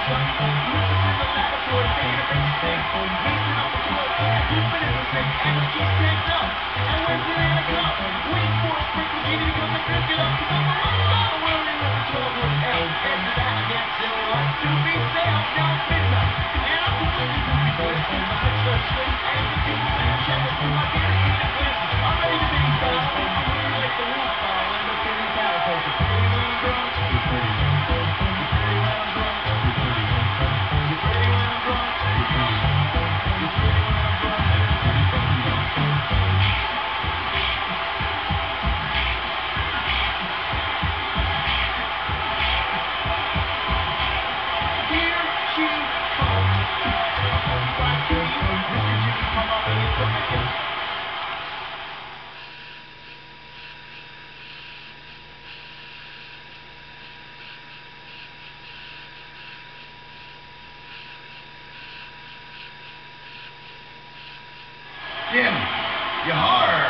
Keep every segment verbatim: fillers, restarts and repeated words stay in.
Jim, you're hard.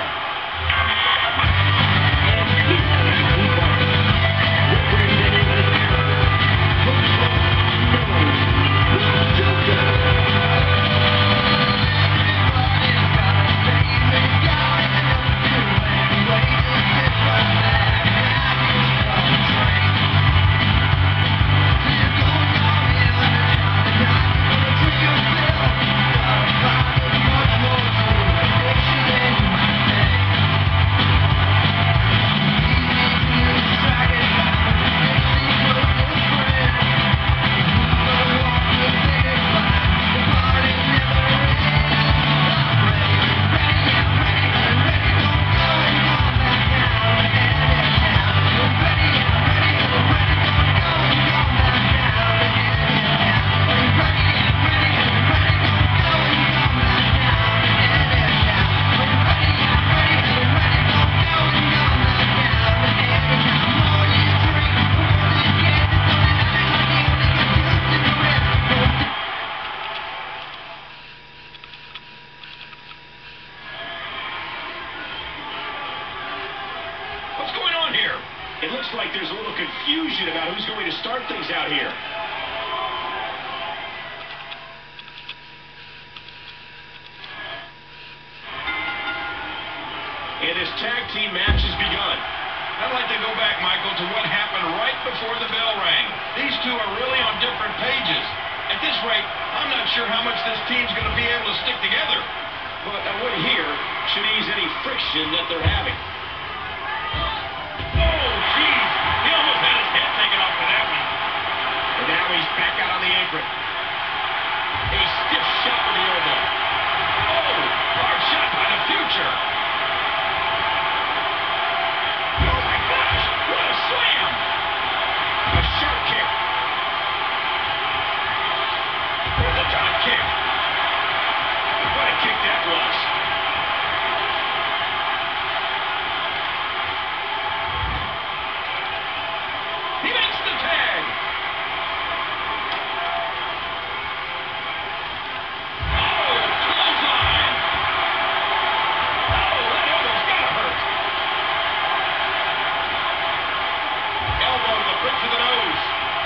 It looks like there's a little confusion about who's going to start things out here. And this tag team match has begun. I'd like to go back, Michael, to what happened right before the bell rang. These two are really on different pages. At this rate, I'm not sure how much this team's going to be able to stick together. But a win here should ease any friction that they're having. Oh, geez. He almost had his head taken off for that one. And now he's back out on the apron. A stiff shot with the elbow. Oh, hard shot by the future. Oh, my gosh. What a slam. A sharp kick. There's a drop kick. What a kick that was. He makes the tag. Oh, clothesline. Oh, that elbow's gotta hurt. Elbow to the bridge of the nose.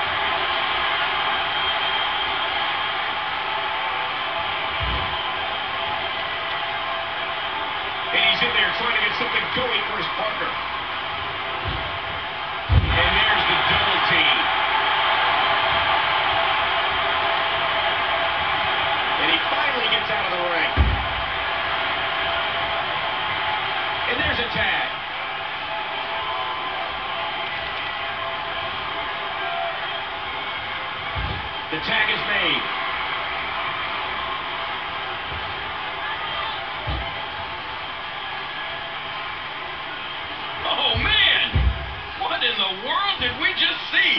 And he's in there trying to get something going for his partner. And there's the double team. And he finally gets out of the ring. And there's a tag. The tag is made. Oh, man. What in the world did we just see?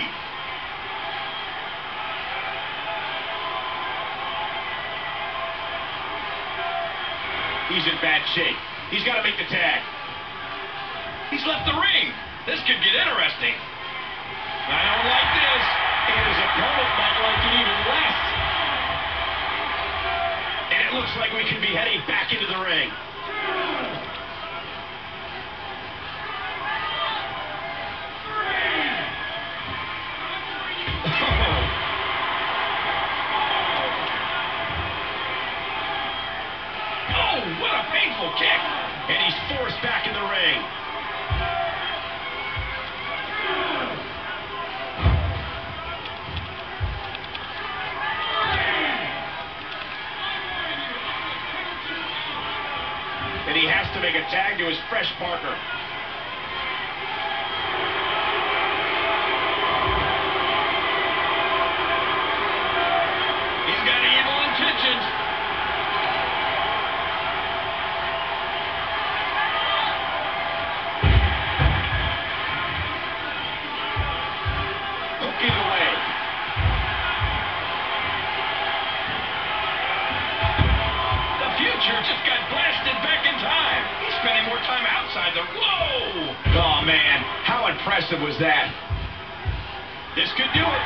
He's in bad shape. He's got to make the tag. He's left the ring. This could get interesting. I don't like this. And his opponent might like it even less. And it looks like we could be heading back into the ring. make a tag to his fresh partner. He's got evil intentions. Hooking away. The future just got blasted back in time. He's spending more time outside the... Whoa! Oh, man. How impressive was that? This could do it.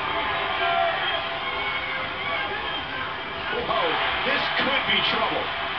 Whoa, this could be trouble.